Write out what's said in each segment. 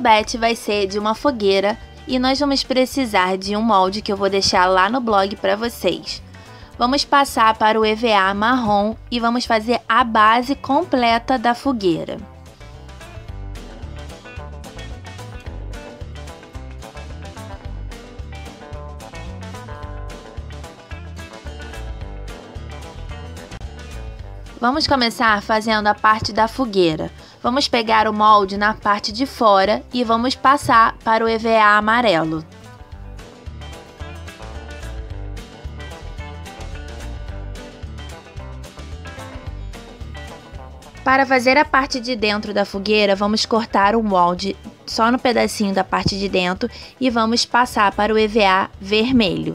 tubete vai ser de uma fogueira e nós vamos precisar de um molde que eu vou deixar lá no blog para vocês. Vamos passar para o EVA marrom e vamos fazer a base completa da fogueira. Vamos começar fazendo a parte da fogueira. Vamos pegar o molde na parte de fora e vamos passar para o EVA amarelo. Para fazer a parte de dentro da fogueira, vamos cortar o molde só no pedacinho da parte de dentro e vamos passar para o EVA vermelho.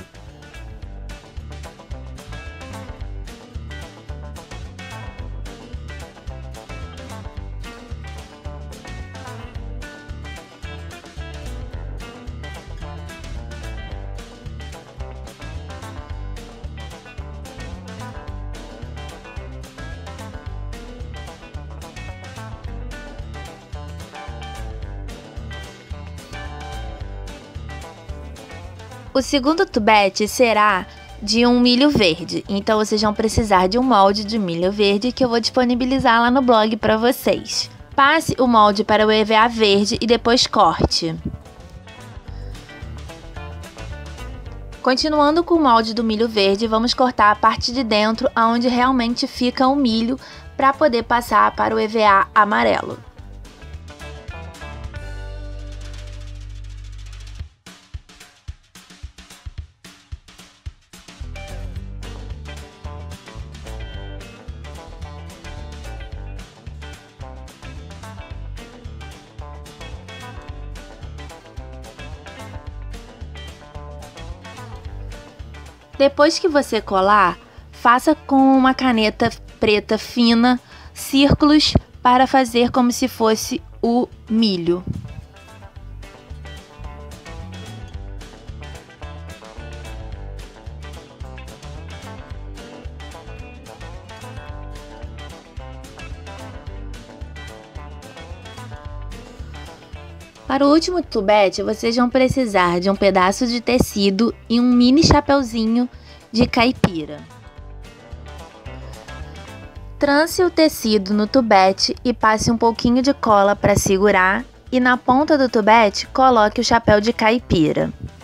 O segundo tubete será de um milho verde, então vocês vão precisar de um molde de milho verde que eu vou disponibilizar lá no blog para vocês. Passe o molde para o EVA verde e depois corte. Continuando com o molde do milho verde, vamos cortar a parte de dentro onde realmente fica o milho para poder passar para o EVA amarelo. Depois que você colar, faça com uma caneta preta fina círculos para fazer como se fosse o milho. Para o último tubete, vocês vão precisar de um pedaço de tecido e um mini chapeuzinho de caipira. Transe o tecido no tubete e passe um pouquinho de cola para segurar e na ponta do tubete coloque o chapéu de caipira.